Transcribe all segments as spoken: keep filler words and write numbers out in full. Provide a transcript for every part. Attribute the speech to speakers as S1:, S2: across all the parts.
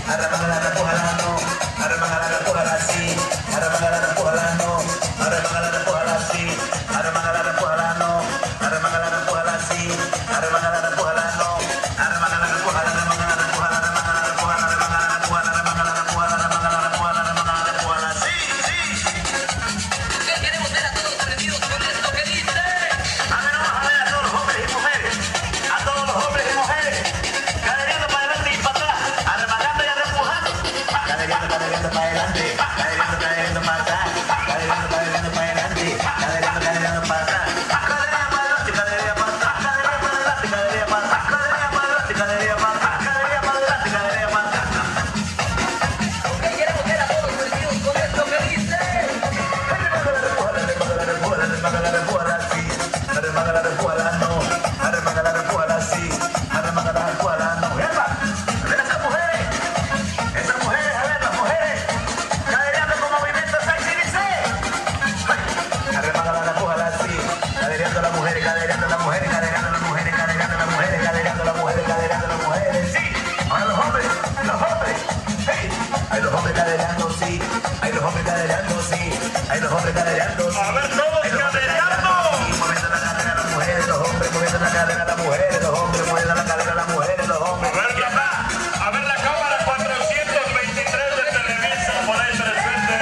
S1: arremangala, empújala, no, arremangala, empújala así, arremangala, empújala, no, arremangala, empújala así, arremangala, empújala, no, arremangala, empújala así, arremangala, empújala, no, arremangala, empújala, arremangala, empújala, arremangala, empújala, arremangala, empújala, arremangala, empújala, arremangala, empújala, arremangala, empújala, sí, sí.
S2: Ya queremos ver a todos arredidos con esto que dice.
S1: A ver, vamos a ver a todos los hombres y mujeres, a todos los hombres y mujeres, cadereando para adelante y para atrás, arremangando y arrempujando, cadereando, cadereando para adelante, cadereando, cadereando para atrás, cadereando, cadereando para adelante, cadereando, cadereando para atrás, caderea para adelante, caderea para atrás, caderea para adelante, caderea para atrás, caderea para adelante, caderea para atrás, caderea para adelante, caderea para atrás.
S2: Ya queremos ver a todos arredidos con esto que dice.
S1: Hay los hombres cadereando, sí. Hay los hombres cadereando, sí.
S3: A ver, todos cadereando.
S1: Moviendo la cadera a las mujeres, los hombres moviendo la cadera a las mujeres, los hombres moviendo la cadera a las mujeres, los hombres.
S3: A ver, ya está. A ver la cámara cuatrocientos veintitrés de Televisa por ahí presente.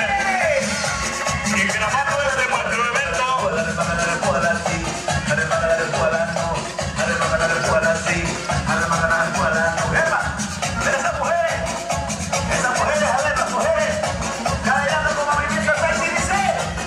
S3: Y grabando este nuestro evento.
S1: Arremangala, empújala así, arremangala, empújala no, arremangala, empújala así, arremangala, empújala no. ¡Epa! ¡Ver esas mujeres! ¡Esas mujeres, a ver, las mujeres! ¡Cadereando con movimiento sexy, dice!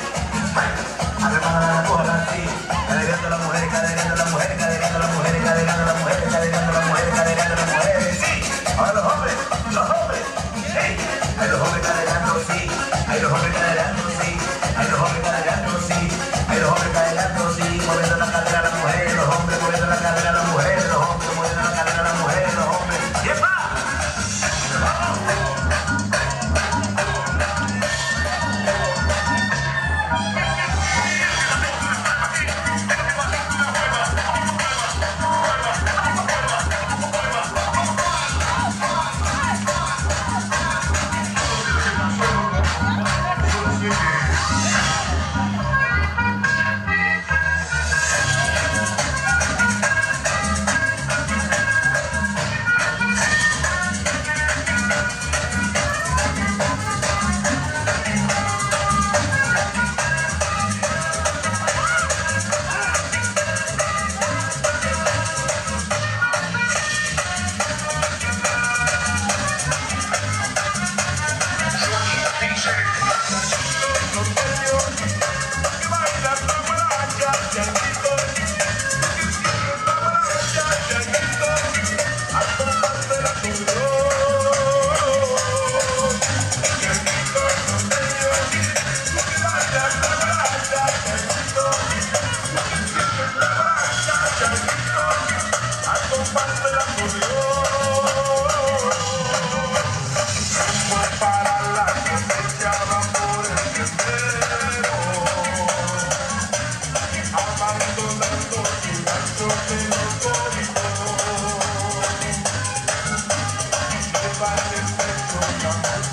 S1: Arremangala, empújala así, cadereando a las mujeres, cadereando a las mujeres, cadereando a las mujeres, cadereando a las mujeres, cadereando a las mujeres, cadereando a las mujeres, sí. Ahora los hombres, los hombres, hey. Hay los hombres cadereando, sí. Hay los hombres cadereando, sí. Hay los hombres cadereando, sí. Hay los hombres cadereando, sí. Moviendo la cadera a las mujeres, los hombres moviendo la cadera a las mujeres, los hombres moviendo la cadera a las mujeres, los hombres. ¡Yepa!
S4: Vale, perfecto,